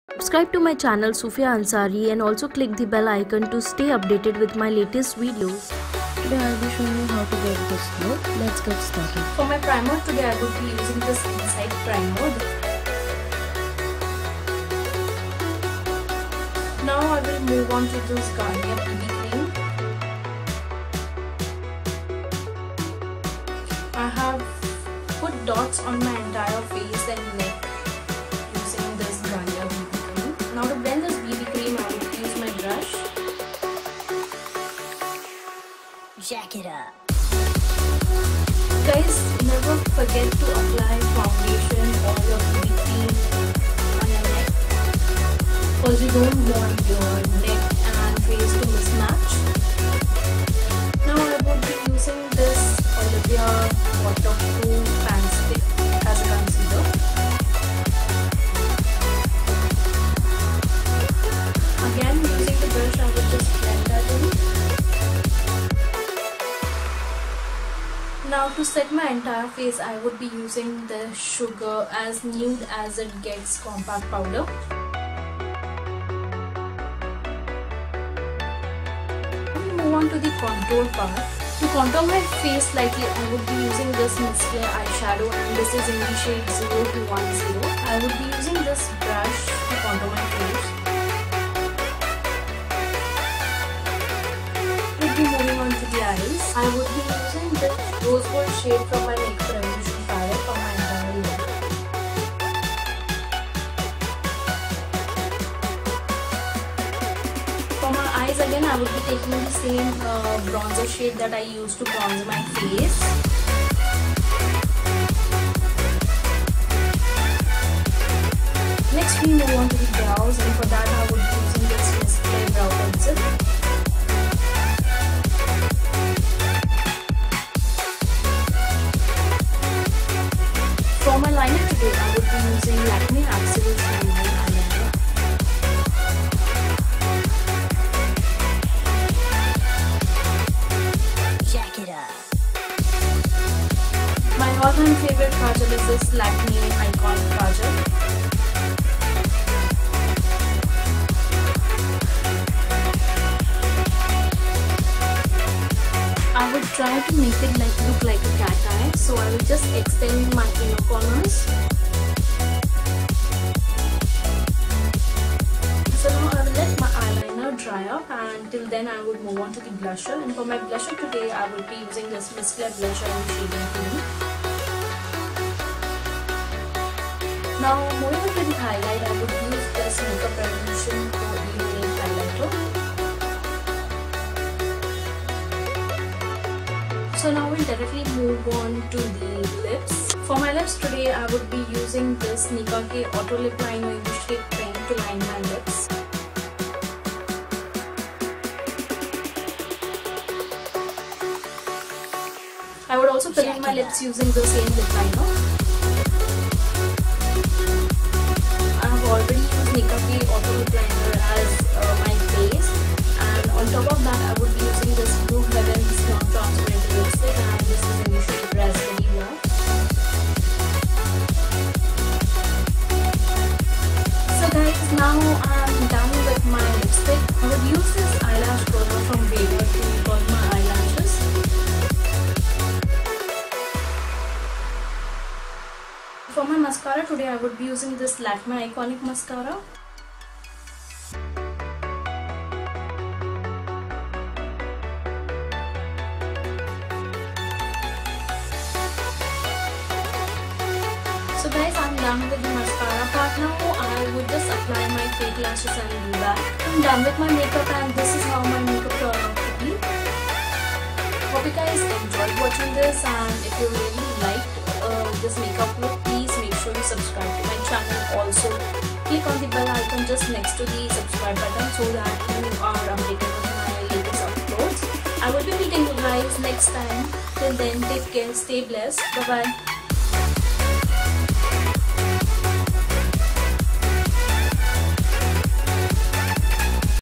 Subscribe to my channel Sufia Ansari and also click the bell icon to stay updated with my latest videos. Today I will be showing you how to get this look. Let's get started. For my primer today I will be using this Insight primer. Now I will move on to this Garnier BB cream. I have put dots on my entire face and neck using this Garnier BB cream. Now to blend this BB cream I will use my brush. Jack it up. Guys, never forget to apply foundation or your BB cream on your neck, because you don't want your neck and face to mismatch. Now I would be using this Olivia Waterproof Fan Stick as a concealer. Again, using the brush I will just blend that in. Now to set my entire face I would be using the Sugar As Nude As It Gets compact powder. Move on to the contour part. To contour my face slightly, I would be using this Miss Clay eyeshadow, and this is in the shade 0210. I would be using this brush to contour my face. We'll be moving on to the eyes. I would be using this rose gold shade from my Makeup Revolution palette for my entire look. For my eyes again, I would be taking the same bronzer shade that I used to bronze my face. Next we move on to the brows, and for that I would be using this Miss Clay brow pencil. For my liner today, I would be using Lakme Absolute Shine eyeliner. Jack it up. My all-time favorite kajal is this Lakme Iconic Kajal. I would try to make it look like a cat eye, so I will just extend my inner corners. So now I will let my eyeliner dry up, and till then I would move on to the blusher. And for my blusher today I will be using this Miss Clay blusher in shade Cream. Now moving on to the highlight, I would use this Makeup Revolution Evening Highlighter. So now we'll directly move on to the lips. For my lips today, I would be using this Nika K Auto Lip Liner in the shade Pink to line my lips. I would also fill in my lips using the same lip liner. I have already used Nika K Auto Lip Liner as my base, and on top of that, I would be using this Blue Heavens non-transparent lipstick, and this is in the shade Raspberry Love. So guys, now I am done with my lipstick. I would use this eyelash curler from Vader to curl my eyelashes. For my mascara today, I would be using this Lakme Iconic Mascara. So guys, I'm done with the mascara part now. I would just apply my fake lashes and do that. I'm done with my makeup, and this is how my makeup turned out to be. Hope you guys enjoyed watching this, and if you really liked this makeup look, please make sure you subscribe to my channel. Also, click on the bell icon just next to the subscribe button so that you are updated with my latest uploads. I will be meeting you guys next time. Till then, take care, stay blessed. Bye bye.